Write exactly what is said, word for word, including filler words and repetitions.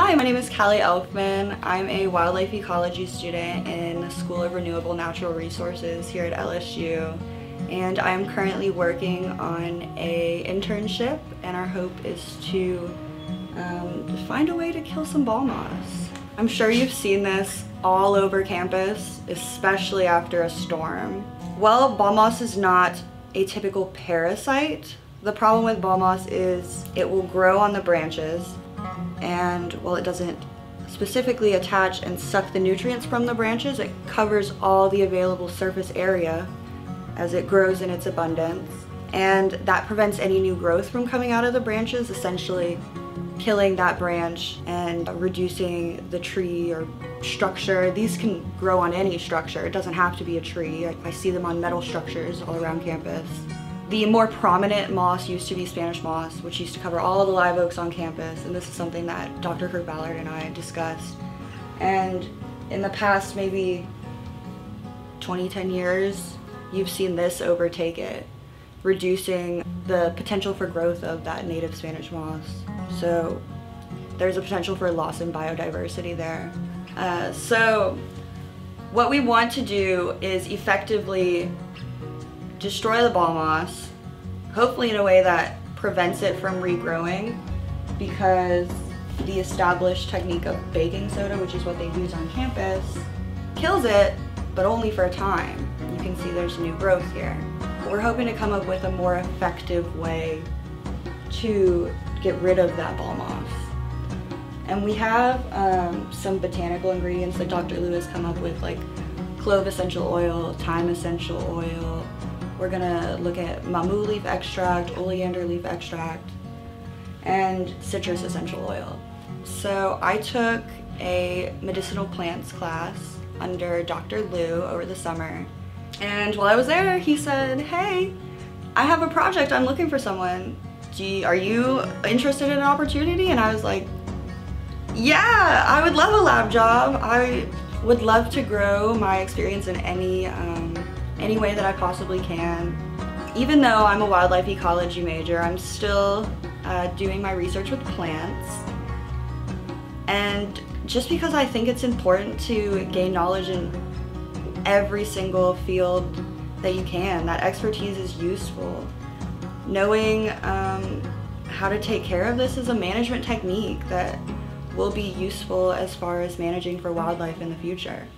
Hi, my name is Callie Elftmann. I'm a wildlife ecology student in the School of Renewable Natural Resources here at L S U, and I'm currently working on a internship, and our hope is to um, find a way to kill some ball moths. I'm sure you've seen this all over campus, especially after a storm. While ball moss is not a typical parasite, the problem with ball moss is it will grow on the branches, and while it doesn't specifically attach and suck the nutrients from the branches, it covers all the available surface area as it grows in its abundance, and that prevents any new growth from coming out of the branches, essentially killing that branch and reducing the tree or structure. These can grow on any structure. It doesn't have to be a tree. I, I see them on metal structures all around campus. The more prominent moss used to be Spanish moss, which used to cover all of the live oaks on campus, and this is something that Doctor Kirk-Ballard and I discussed. And in the past maybe twenty, ten years, you've seen this overtake it, reducing the potential for growth of that native Spanish moss. So there's a potential for loss in biodiversity there. Uh, so what we want to do is effectively destroy the ball moss, hopefully in a way that prevents it from regrowing, because the established technique of baking soda, which is what they use on campus, kills it, but only for a time. You can see there's new growth here. We're hoping to come up with a more effective way to get rid of that ball moss. And we have um, some botanical ingredients that Doctor Liu has come up with, like clove essential oil, thyme essential oil. We're gonna look at mamu leaf extract, oleander leaf extract, and citrus essential oil. So I took a medicinal plants class under Doctor Liu over the summer. And while I was there, he said, hey, I have a project, I'm looking for someone. Do you, are you interested in an opportunity? And I was like, yeah, I would love a lab job. I would love to grow my experience in any, um, any way that I possibly can. Even though I'm a wildlife ecology major, I'm still uh, doing my research with plants. And just because I think it's important to gain knowledge in every single field that you can, that expertise is useful. Knowing um, how to take care of this is a management technique that will be useful as far as managing for wildlife in the future.